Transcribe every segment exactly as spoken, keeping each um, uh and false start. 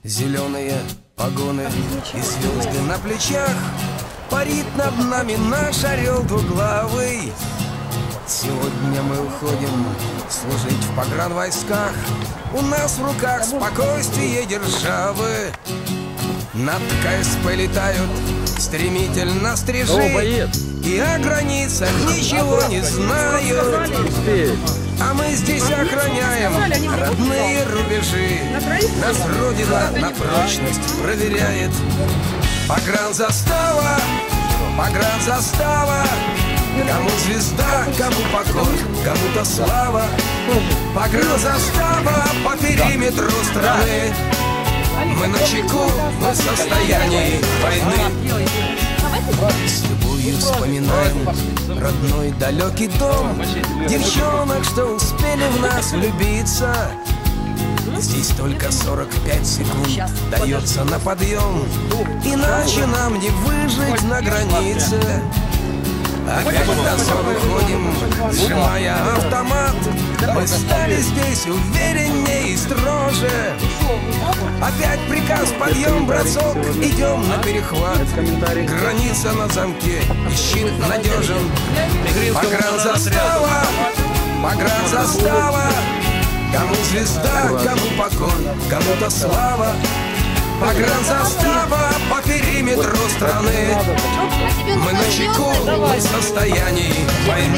Зеленые погоны и звезды на плечах. Парит над нами наш орел двуглавый. Сегодня мы уходим служить в погранвойсках. У нас в руках спокойствие державы. Над КСП летают стремительно стрижи, и о границах ничего не знают. А мы здесь охраняем родные рубежи. Нас Родина на прочность проверяет. Погранзастава, погранзастава. Кому звезда, кому покой, кому-то слава. Погранзастава по периметру страны. Мы на чеку, мы в состоянии войны. С любовью вспоминаем родной далекий дом. Девчонок, что успели в нас влюбиться. Здесь только сорок пять секунд дается на подъем, иначе нам не выжить на границе. Опять в дозор уходим, сжимая автомат. Мы стали здесь увереннее и строже. Опять приказ, подъем, бросок, идем на перехват. Граница на замке, и щит надежен. Погранзастава, погранзастава. Кому звезда, кому покой, кому-то слава. Погранзастава по периметру страны. Мы на чеку, мы в состоянии войны.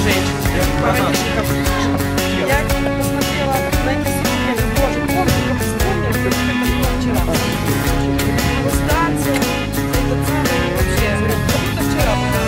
Я посмотрела на эти съемки, тоже помню, как вспомнила, как это было вчера. Станция, этот самый вообще, как будто вчера было.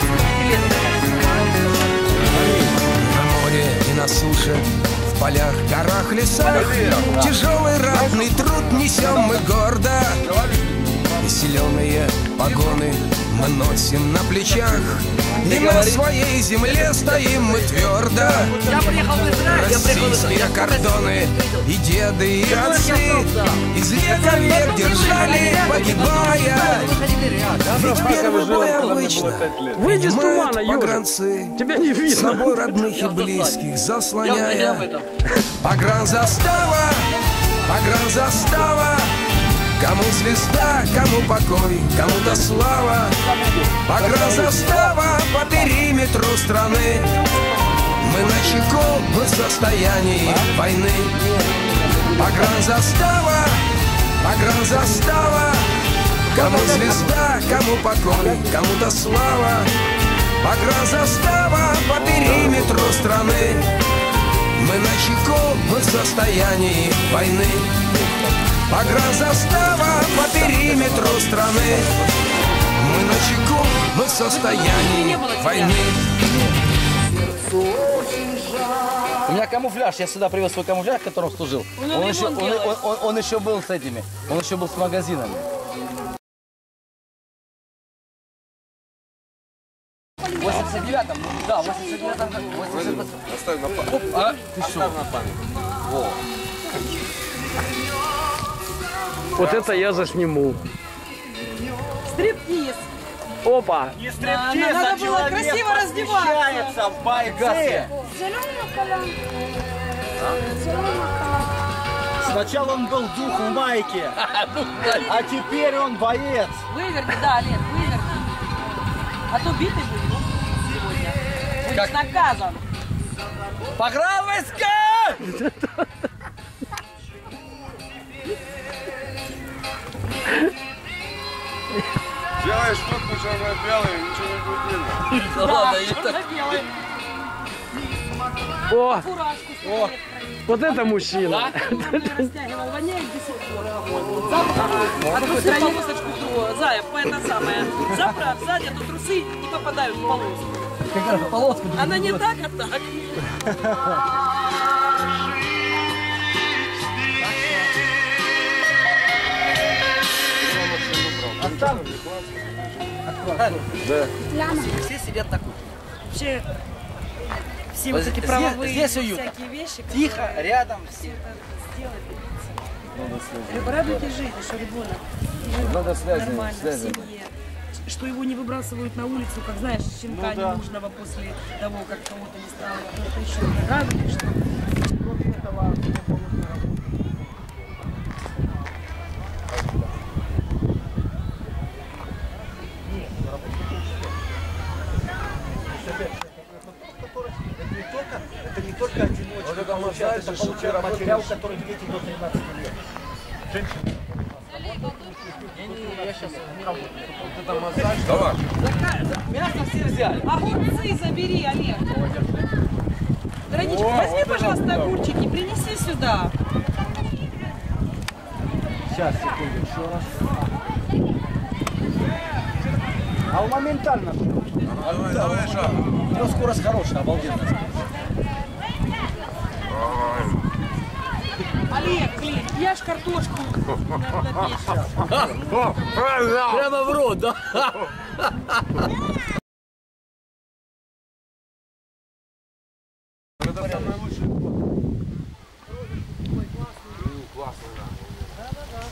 На море и на суше, в полях, горах, лесах, тяжелый ратный труд несем мы гордо. Зеленые погоны мы носим на плечах, и на своей земле стоим мы твердо. Российские кордоны и деды, и отцы из века в век держали, погибая. Ведь первый бой обычно выйди из тумана, погранцы, тебя не видно. с собой родных и близких заслоняя. Погранзастава, погранзастава. Кому звезда, кому покой, кому-то слава. Погранзастава по периметру страны. Мы на чеку, мы в состоянии войны. Погранзастава, погранзастава. Кому звезда, кому покой, кому-то слава. Погранзастава по периметру страны. Мы на чеку, мы в состоянии войны. Погранзастава по периметру страны. Мы на чеку, мы в состоянии войны. У меня камуфляж, я сюда привез свой камуфляж, в котором служил. Он еще, он, он, он, он еще был с этими, он еще был с магазинами. В восемьдесят девятом, да, в восемьдесят девятом, восемьдесят... Оставь на память. А, ты что? Оставь на память. Во. Вот это я засниму. Стриптиз. Опа! Не Да, надо было красиво раздеваться. в бойце. Сначала он был дух в майке, а теперь он боец. Выверни, да, Лен, выверни. А то битый будет сегодня. Будешь Как? наказан. Погранвойска! Делаешь фотку черно-белую, ничего не будет видно. Да ладно, я Что так... делаем? О, Фуражку О. вот это мужчина. растягивал, воняет до сих пор. Завтра отпусти полосочку, то, Зая, по это самое. Завтра сзади до трусы не попадают в полоску. Какая полоска? Она не так, а так. Да. Все сидят так. Вообще, все Вот вот эти здесь- правовые здесь уютно. всякие вещи. которые Тихо, рядом все. это сделать. Радуйте жизни, что ребенок живет Надо связи, нормально связи. в семье. Что его не выбрасывают на улицу, как, знаешь, щенка Ну да. ненужного после того, как кого-то не стало. Кто-то еще. Радуйтесь, что кроме этого это получается, это получает материал, который дети до тринадцати лет. Женщины. Я сейчас не работаю. Вот это массаж. Давай. Мясо все взяли. Огурцы забери, Олег. Вероничка, возьми, пожалуйста, огурчики, принеси сюда. Сейчас, секунду, еще раз. А он моментально. Давай, давай, Жак. У него скорость хорошая, обалденная. Олег, блин, я ж картошку на печь. Прямо в рот, да? Это самое лучшее. Классно, да.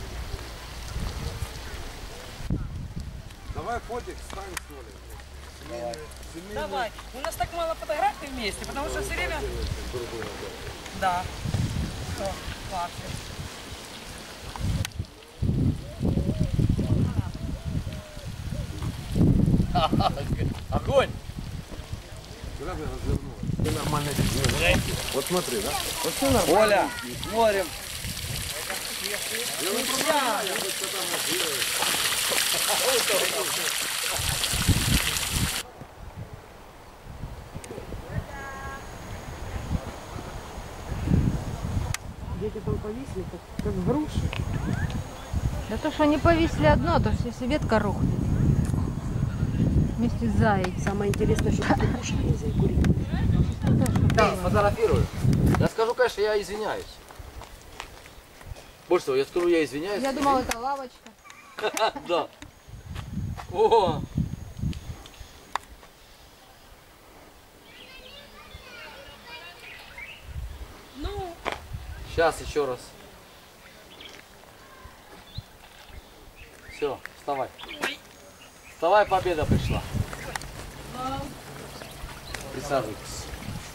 Давай фотик, встань, что ли. Давай. У нас так мало фотографий вместе, потому что все время... Да. Все, классно. Огонь! Ты нормально делаешь. Вот смотри, да? Вот все нормально. Оля, смотрим. Дети там повисли, как, как груши. Да то, что они повисли одно, то что если ветка рухнет. Вместе с зайцем. Самое интересное, что тут кушать нельзя и курить. Да, фотографирую. Я скажу, конечно, я извиняюсь. Больше того, я скажу, я извиняюсь. Я думала, это лавочка. Да. О! Ну, Сейчас еще раз. Все, вставай. Вставай, победа пришла. Присаживайтесь.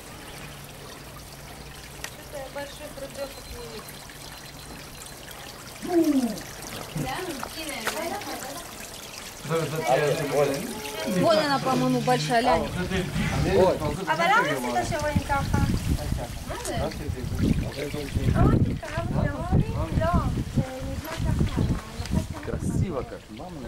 Больших рыбешек не видно. Вон она, по-моему, большая, лянь. Красиво как, мама.